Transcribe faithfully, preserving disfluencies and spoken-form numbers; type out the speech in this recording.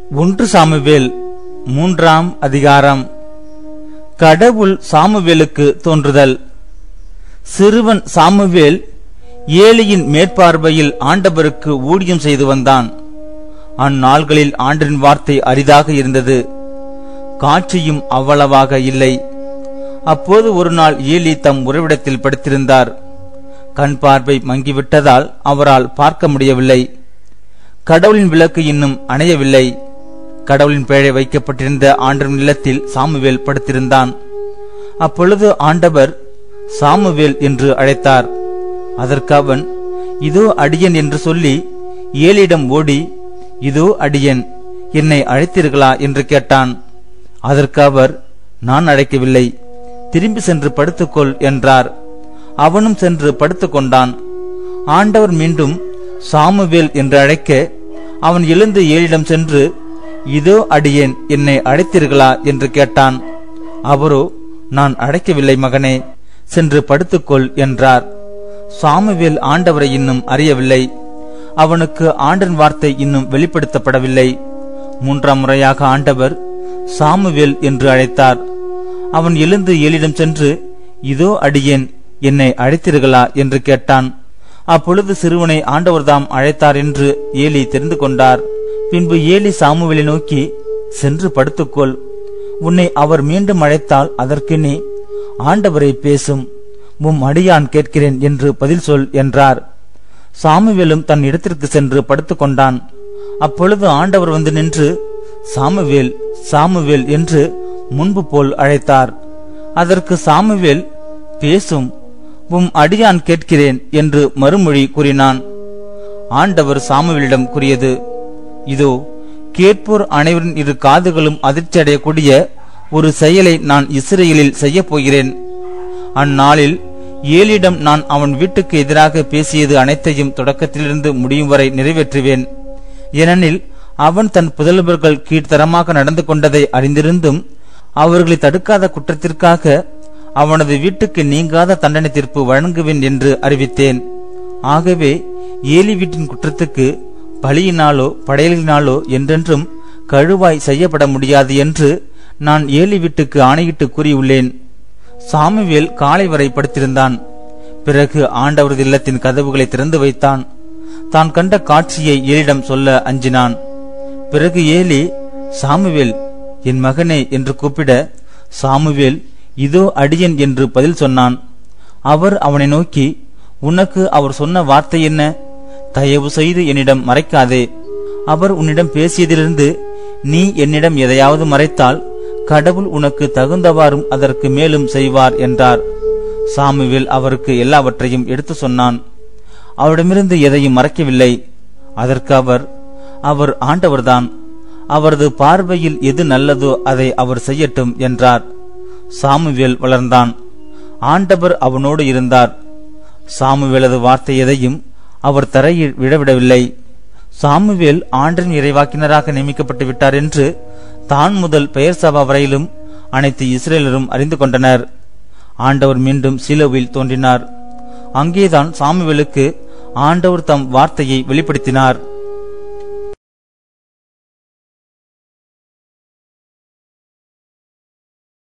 ஒன்று சாமுவேல் மூன்றாம் அதிகாரம். கடவுள் சாமுவேலுக்கு தோன்றுதல். சிறுவன் சாமுவேல் ஏலியின் மேற்பார்வையில் ஆண்டவருக்கு ஊழியம் செய்து வந்தான். அந்நாள்களில் ஆண்டரின் வார்த்தை அரிதாக இருந்தது, காட்சியும் அவ்வளவாக இல்லை. அப்போது ஒரு நாள் ஏலி தம் உறைவிடத்தில் படுத்திருந்தார். கண் பார்வை மங்கிவிட்டதால் அவரால் பார்க்க முடியவில்லை. கடவுளின் விளக்கு இன்னும் அணையவில்லை. கடவுளின் பெயரை வைக்கப்பட்டிருந்த ஆண்டவரின் இல்லத்தில் சாமுவேல் படுத்திருந்தான். அப்பொழுது ஆண்டவர் சாமுவேல் என்று அழைத்தார். அதற்கு அவன், இதோ அடியன் என்று சொல்லி ஏலியிடம் ஓடி, இதோ அடியன், என்னை அழைத்தீர்களா என்று கேட்டான். அதற்கு அவர், நான் அழைக்கவில்லை, திரும்பி சென்று படுத்துக்கொள் என்றார். அவனும் சென்று படுத்துக் கொண்டான். ஆண்டவர் மீண்டும் சாமுவேல் என்று அழைக்க அவன் எழுந்து ஏலியிடம் சென்று, இதோ அடியேன், என்னை அழைத்தீர்களா என்று கேட்டான். அவரோ, நான் அழைக்கவில்லை மகனே, சென்று படுத்துக்கொள் என்றார். சாமுவேல் ஆண்டவரை இன்னும் அறியவில்லை. அவனுக்கு ஆண்டவரின் வார்த்தை இன்னும் வெளிப்படுத்தப்படவில்லை. மூன்றாம் முறையாக ஆண்டவர் சாமுவேல் என்று அழைத்தார். அவன் எழுந்து ஏலியிடம் சென்று, இதோ அடியேன், என்னை அழைத்தீர்களா என்று கேட்டான். அப்பொழுது சிறுவனை ஆண்டவர்தாம் அழைத்தார் என்று ஏலி தெரிந்து கொண்டார். பின்பு ஏலி சாமுவேலை நோக்கி, சென்று படுத்துக்கொள், உன்னை அவர் மீண்டும் அழைத்தால் அதற்கு நீ, ஆண்டவரை பேசும், உம் அடியான் கேட்கிறேன் என்று பதில் சொல் என்றார். சாமுவேலும் தன் இடத்திற்கு சென்று படுத்துக் கொண்டான். அப்பொழுது ஆண்டவர் வந்து நின்று, சாமுவேல், சாமுவேல் என்று முன்பு போல் அழைத்தார். அதற்கு சாமுவேல், பேசும், உம் அடியான் கேட்கிறேன் என்று மறுமொழி கூறினான். ஆண்டவர் சாமுவேலிடம் கூறியது, இதோ கேட்போர் அனைவரின் இரு காதுகளும் அதிர்ச்சி அடையக்கூடிய ஒரு செயலை நான் இஸ்ரேலில் செய்ய போகிறேன். அந்நாளில் ஏலியிடம் நான் அவன் வீட்டுக்கு எதிராக பேசியது அனைத்தையும் தொடக்கத்திலிருந்து முடியும் வரை நிறைவேற்றுவேன். ஏனெனில் அவன் தன் புதல்வர்கள் கீழ்த்தரமாக நடந்து கொண்டதை அறிந்திருந்தும் அவர்களை தடுக்காத குற்றத்திற்காக அவனது வீட்டுக்கு நீங்காத தண்டனை தீர்ப்பு வழங்குவேன் என்று அறிவித்தேன். ஆகவே ஏலி வீட்டின் குற்றத்துக்கு பலியினாலோ படையலினாலோ என்றென்றும் கழுவாய் செய்யப்பட முடியாது என்று நான் ஏலி வீட்டுக்கு ஆணையிட்டு கூறியுள்ளேன். சாமுவேல் காலை வரை படுத்திருந்தான். பிறகு ஆண்டவரது இல்லத்தின் கதவுகளை திறந்து வைத்தான். தான் கண்ட காட்சியை ஏலியிடம் சொல்ல அஞ்சினான். பிறகு ஏலி, சாமுவேல், என் மகனே என்று கூப்பிட, சாமுவேல், இதோ அடியன் என்று பதில் சொன்னான். அவர் அவனை நோக்கி, உனக்கு அவர் சொன்ன வார்த்தை என்ன? தயவு செய்து என்னிடம் மறைக்காதே. அவர் உன்னிடம் பேசியதிலிருந்து நீ என்னிடம் எதையாவது மறைத்தால் கடவுள் உனக்கு தகுந்தவாறும் அதற்கு மேலும் செய்வார் என்றார். சாமுவேல் அவருக்கு எல்லாவற்றையும் எடுத்து சொன்னான். அவரிடமிருந்து எதையும் மறைக்கவில்லை. அதற்கு அவர், அவர் ஆண்டவர்தான், அவரது பார்வையில் எது நல்லதோ அதை அவர் செய்யட்டும் என்றார். சாமுவேல் வளர்ந்தான். ஆண்டவர் அவனோடு இருந்தார். சாமுவேலது வார்த்தை எதையும் அவர் தரையில் விடவிடவில்லை. சாமுவேல் ஆண்டரின் இறைவாக்கினராக நியமிக்கப்பட்டு விட்டார் என்று தான் முதல் பெயர் சபா வரையிலும் அனைத்து இஸ்ரேலரும் அறிந்து கொண்டனர். ஆண்டவர் மீண்டும் சீலோவில் தோன்றினார். அங்கேதான் சாமுவேலுக்கு ஆண்டவர் தம் வார்த்தையை வெளிப்படுத்தினார்.